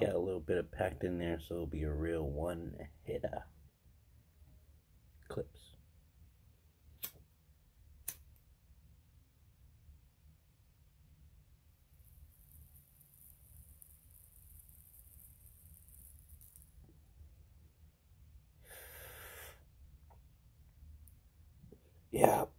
Got a little bit of packed in there, so it'll be a real one hitter. Clips. Yeah.